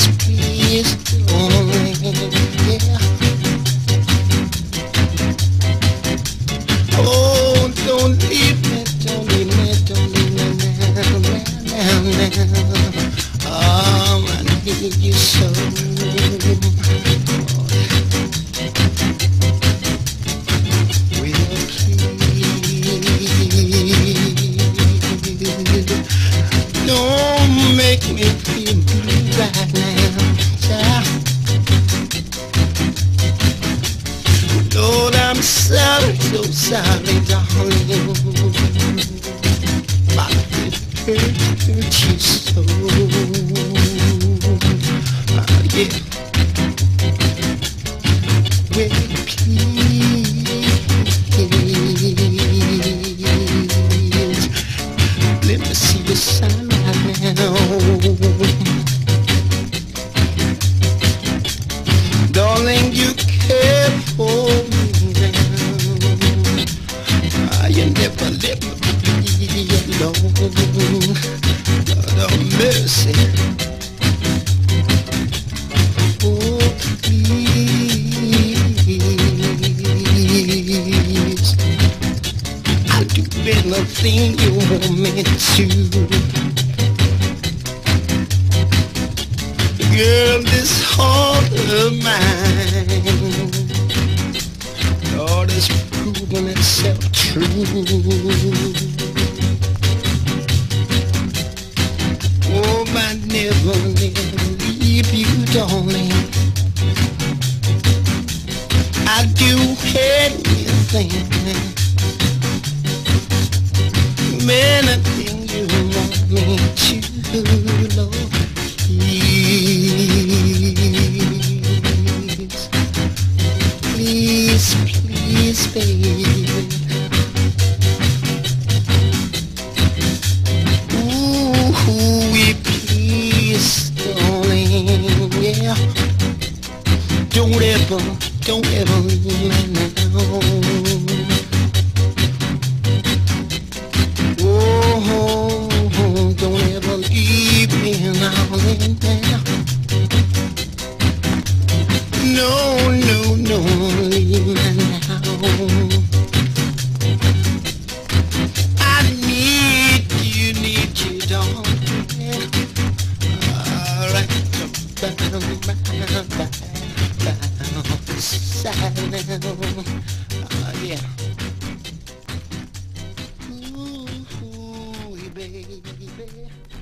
please, darling, yeah. Oh, don't leave me, don't leave me, don't leave me now. Oh, I need you so. Don't make me feel blue right now, child. Lord, I'm sorry, so sorry, darling. My it hurt you so. Yeah. Well, please, let me see the sign right now. Darling, you care for me now. You never let me be alone. Lord of mercy. Oh, please, I'll do anything you want me to. Girl, this heart of mine, Lord, is proving itself true. Oh, I never leave you, darling. I'd do anything, anything you want me to, Lord. Please, please, baby. Ooh, please, darling, yeah. Don't ever leave me now. Oh, don't ever leave me now. No, no, no, leave me now. I need you, darling. All right, side now. Yeah. Ooh, baby.